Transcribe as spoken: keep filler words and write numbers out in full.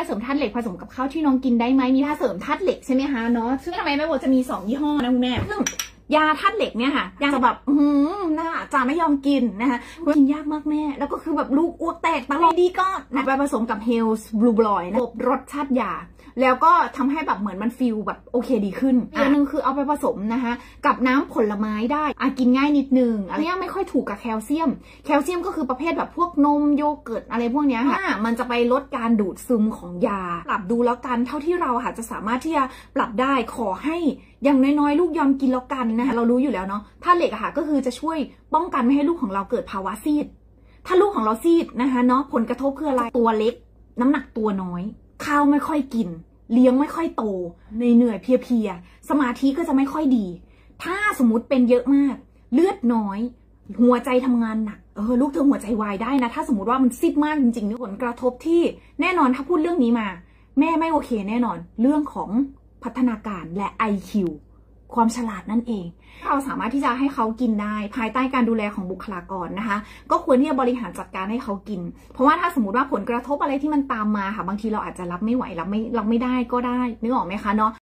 าเสริมธาตุเหล็กผสมกับข้าวที่น้องกินได้ไหมมีธาตุเสริมธาตุเหล็กใช่ไหมคะเนาะซึ่งทำไมแม่โบจะมีสองยี่ห้อนะคุณแม่ซึ่งยาธาตุเหล็กเนี่ยค่ะยาจะแบบอืมนะคะจะไม่ยอมกินนะคะกินยากมากแม่แล้วก็คือแบบลูกอ้วกแตกตลอดดีก็นะไปผสมกับเฮลส์บลูบลอยนะรสชาติยาแล้วก็ทำให้แบบเหมือนมันฟีลแบบโอเคดีขึ้นอันนึงคือเอาไปผสมนะคะกับน้ำผลไม้ได้อ่ะกินง่ายนิดนึงอันนี้ไม่ค่อยถูกกับแคลเซียมแคลเซียมก็คือประเภทแบบพวกนมโยเกิร์ตอะไรพวกนี้ค่ะมันจะไปลดการดูดซึมของยาปรับดูแล้วกันเท่าที่เราค่ะจะสามารถที่จะปรับได้ขอให้อย่างน้อยๆลูกยอมกินแล้วกันนะคะเรารู้อยู่แล้วเนาะธาตุเหล็กอะค่ะก็คือจะช่วยป้องกันไม่ให้ลูกของเราเกิดภาวะซีดถ้าลูกของเราซีดนะคะเนาะผลกระทบคืออะไรตัวเล็กน้ำหนักตัวน้อยข้าวไม่ค่อยกินเลี้ยงไม่ค่อยโตเหนื่อยเพลียๆสมาธิก็จะไม่ค่อยดีถ้าสมมุติเป็นเยอะมากเลือดน้อยหัวใจทำงานหนักเออลูกเธอหัวใจวายได้นะถ้าสมมติว่ามันซีดมากจริงๆนี่ผลกระทบที่แน่นอนถ้าพูดเรื่องนี้มาแม่ไม่โอเคแน่นอนเรื่องของพัฒนาการและ ไอ คิว ความฉลาดนั่นเองเราสามารถที่จะให้เขากินได้ภายใต้การดูแลของบุคลากรนะคะก็ควรที่จะบริหารจัดการให้เขากินเพราะว่าถ้าสมมติว่าผลกระทบอะไรที่มันตามมาค่ะบางทีเราอาจจะรับไม่ไหวรับไม่รับไม่ได้ก็ได้นึกออกไหมคะเนาะ